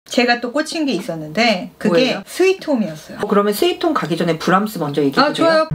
제가 또 꽂힌 게 있었는데 그게 뭐예요? 스위트홈이었어요. 그러면 스위트홈 가기 전에 브람스 먼저 얘기해도 돼요? 좋아요.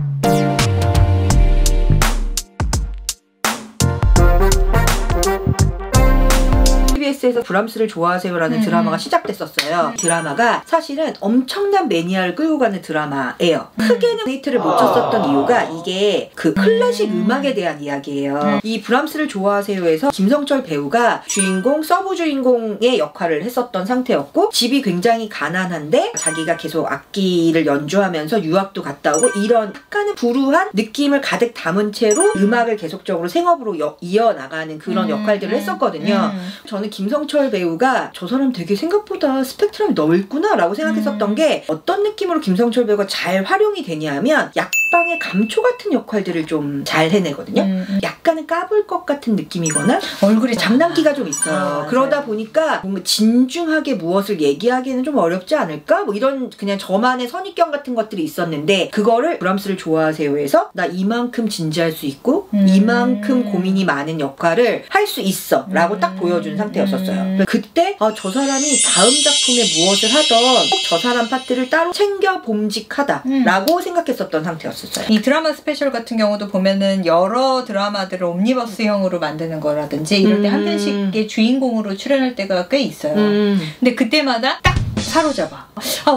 TBS에서 브람스를 좋아하세요라는 드라마가 시작됐었어요. 드라마가 사실은 엄청난 매니아를 끌고 가는 드라마예요. 크게는 히트를 못 쳤었던 이유가 이게 그 클래식 음악에 대한 이야기예요. 이 브람스를 좋아하세요에서 김성철 배우가 주인공, 서브 주인공의 역할을 했었던 상태였고 집이 굉장히 가난한데 자기가 계속 악기를 연주하면서 유학도 갔다 오고 이런 약간은 불우한 느낌을 가득 담은 채로 음악을 계속적으로 생업으로 이어나가는 그런 역할들을 했었거든요. 저는 김성철 배우가 저 사람 되게 생각보다 스펙트럼이 넓구나 라고 생각했었던 게 어떤 느낌으로 김성철 배우가 잘 활용이 되냐면 약방의 감초 같은 역할들을 좀 잘 해내거든요. 약간은 까불 것 같은 느낌이거나 얼굴이 장난기가 좀 있어요. 그러다 보니까 뭔가 진중하게 무엇을 얘기하기에는 좀 어렵지 않을까? 뭐 이런 그냥 저만의 선입견 같은 것들이 있었는데 그거를 브람스를 좋아하세요에서 나 이만큼 진지할 수 있고 이만큼 고민이 많은 역할을 할 수 있어 라고 딱 보여준 상태였었어요. 그때 저 사람이 다음 작품에 무엇을 하던 꼭 저 사람 파트를 따로 챙겨 봄직하다 라고 생각했었던 상태였었어요. 이 드라마 스페셜 같은 경우도 보면은 여러 드라마들을 옴니버스형으로 만드는 거라든지 이럴 때 한 편씩의 주인공으로 출연할 때가 꽤 있어요. 근데 그때마다 딱 사로잡아.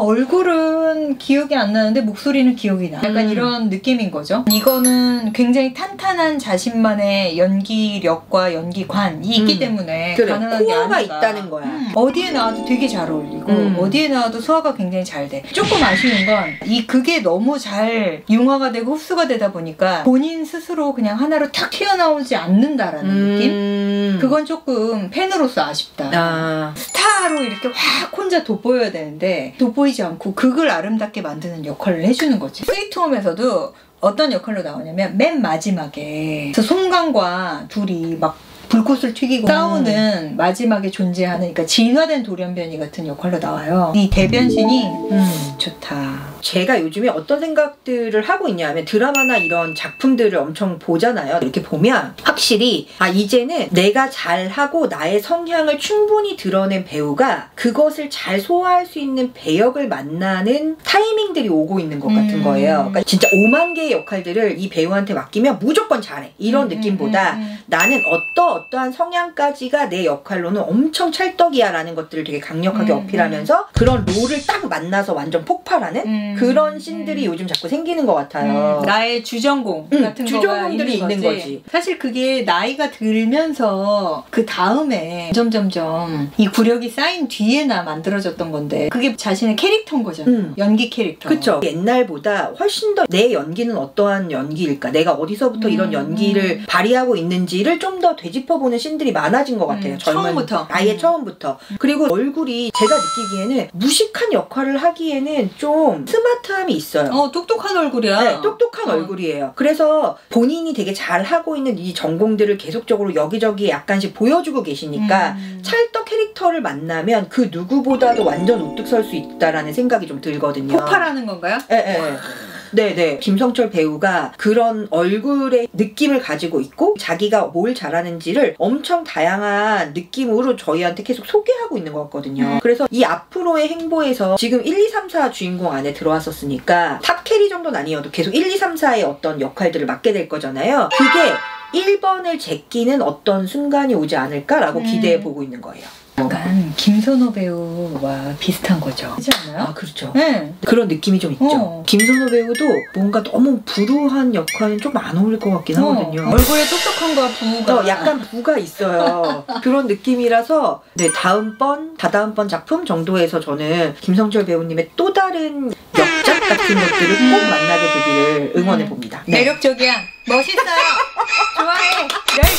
얼굴은 기억이 안 나는데 목소리는 기억이 나. 약간 이런 느낌인 거죠. 이거는 굉장히 탄탄한 자신만의 연기력과 연기관이 있기 때문에 그래, 가능한 게 코어가 아닌가. 있다는 거야. 어디에 나와도 되게 잘 어울리고 어디에 나와도 소화가 굉장히 잘 돼. 조금 아쉬운 건 이 그게 너무 잘 융화가 되고 흡수가 되다 보니까 본인 스스로 그냥 하나로 탁 튀어나오지 않는다라는 느낌? 그건 조금 팬으로서 아쉽다. 스타로 이렇게 확 혼자 돋보여야 되는데 돋보이지 않고 극을 아름답게 만드는 역할을 해주는 거지. 스위트홈에서도 어떤 역할로 나오냐면 맨 마지막에 송강과 둘이 막 불꽃을 튀기고 싸우는 마지막에 존재하는 그러니까 진화된 돌연변이 같은 역할로 나와요. 이 대변신이 좋다. 제가 요즘에 어떤 생각들을 하고 있냐면 드라마나 이런 작품들을 엄청 보잖아요. 이렇게 보면 확실히 이제는 내가 잘하고 나의 성향을 충분히 드러낸 배우가 그것을 잘 소화할 수 있는 배역을 만나는 타이밍들이 오고 있는 것 같은 거예요. 그러니까 진짜 5만 개의 역할들을 이 배우한테 맡기면 무조건 잘해. 이런 느낌보다 나는 어떠한 성향까지가 내 역할로는 엄청 찰떡이야 라는 것들을 되게 강력하게 어필하면서 그런 롤을 딱 만나서 완전 폭발하는 그런 씬들이 요즘 자꾸 생기는 것 같아요. 나의 주전공 같은 주전공들이 있는 거지. 사실 그게 나이가 들면서 그 다음에 점점점 이 구력이 쌓인 뒤에나 만들어졌던 건데 그게 자신의 캐릭터인 거잖아. 연기 캐릭터. 그쵸. 옛날보다 훨씬 더 내 연기는 어떠한 연기일까? 내가 어디서부터 이런 연기를 발휘하고 있는지를 좀 더 되짚어보는 씬들이 많아진 것 같아요. 처음부터. 아예 처음부터. 그리고 얼굴이 제가 느끼기에는 무식한 역할을 하기에는 좀 스마트함이 있어요. 똑똑한 얼굴이야. 네, 똑똑한 얼굴이에요. 그래서 본인이 되게 잘하고 있는 이 전공들을 계속적으로 여기저기 약간씩 보여주고 계시니까 찰떡 캐릭터를 만나면 그 누구보다도 완전 우뚝 설 수 있다라는 생각이 좀 들거든요. 폭발하는 건가요? 네. 네네. 김성철 배우가 그런 얼굴의 느낌을 가지고 있고 자기가 뭘 잘하는지를 엄청 다양한 느낌으로 저희한테 계속 소개하고 있는 것 같거든요. 그래서 이 앞으로의 행보에서 지금 1, 2, 3, 4 주인공 안에 들어왔었으니까 탑 캐리 정도는 아니어도 계속 1, 2, 3, 4의 어떤 역할들을 맡게 될 거잖아요. 그게 1번을 제끼는 어떤 순간이 오지 않을까라고 기대해 보고 있는 거예요. 약간 김선호 배우와 비슷한 거죠. 그렇지 않아요? 그렇죠. 네. 그런 느낌이 좀 있죠. 김선호 배우도 뭔가 너무 불우한 역할은 좀 안 어울릴 것 같긴 하거든요. 얼굴에 똑똑함과 부가 약간 부가 있어요. 그런 느낌이라서 다다음번 작품 정도에서 저는 김성철 배우님의 또 다른 역작 같은 것들을 꼭 만나게 되기를 응원해 봅니다. 네. 매력적이야. 멋있어요. 좋아해. 날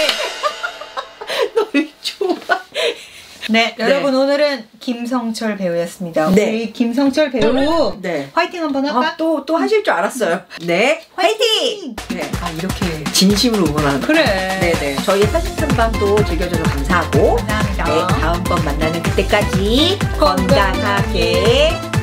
좋아해. 널 좋아. 네, 여러분 오늘은 김성철 배우였습니다. 우리 김성철 배우 화이팅 한번 할까? 또 하실 줄 알았어요. 네, 화이팅! 네, 이렇게 진심으로 응원하는 그래. 네네. 저희의 사진탐방도 즐겨줘서 감사하고 감사합니다. 네, 다음번 만나는 그때까지 건강하게